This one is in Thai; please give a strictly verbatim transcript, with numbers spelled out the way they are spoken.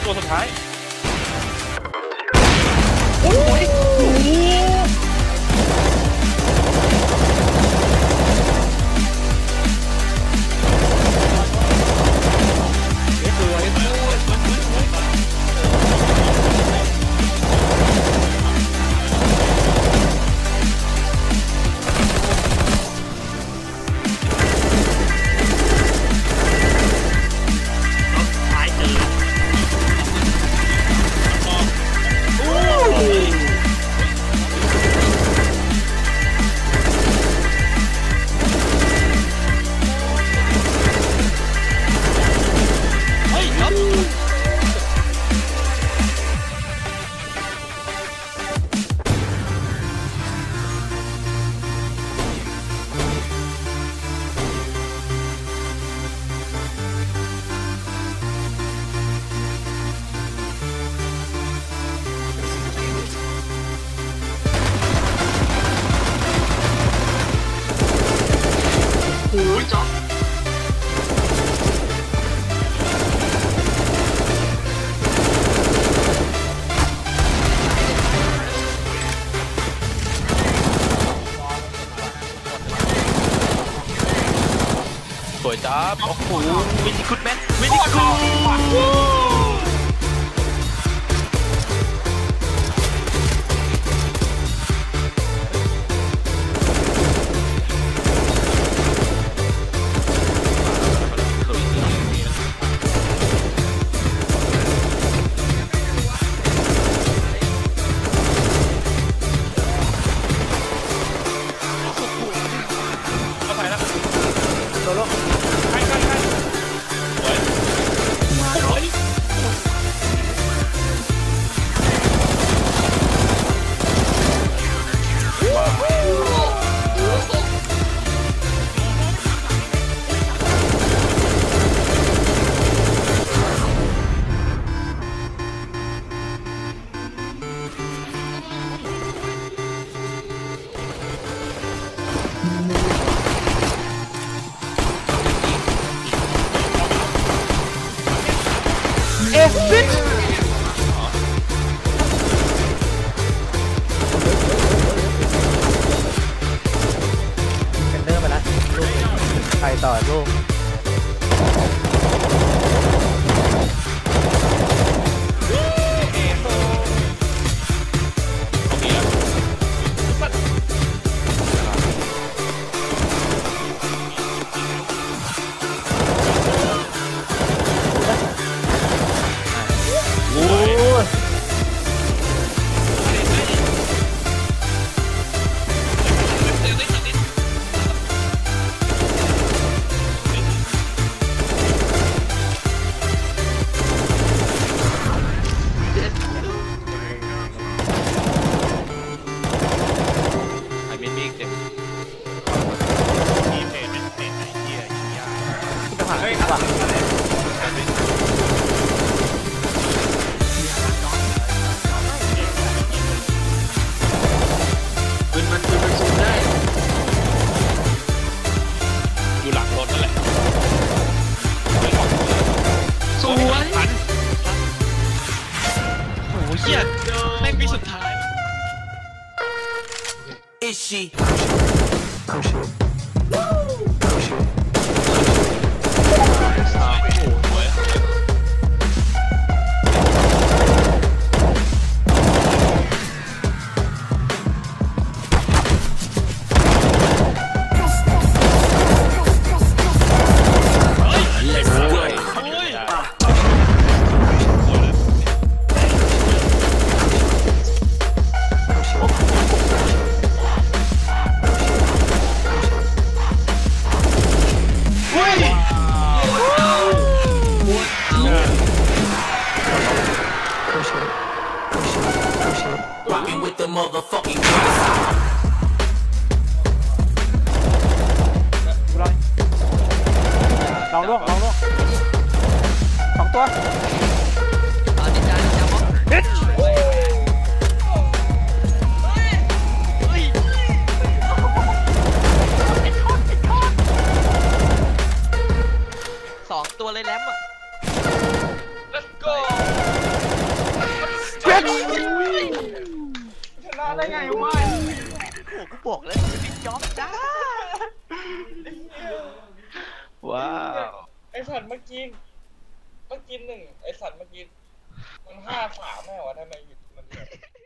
ตัวสุดท้ายโอ้ยสวยจ้าโอ้โหวินิคุดแมนวินิคุดเอฟฟิชกันเดอร์ไปแล้วลูกใครต่อลูก Is she? Oh shit. Oh shit. Rocking with the motherfucking ลองลวกลองลวกสองตัวเอาดิจาดิจามอสสองตัวเลยแลมอ่ะ let's go ได้ไงวะโอ้กูบอกแล้วจะเป็นจ็อบจ้าว้าวไอสัตว์เมื่อกี้เมื่อกี้หนึ่งไอสัตว์เมื่อกี้มันห้าสามแม่วะทำไมหยุดมันเนี่ย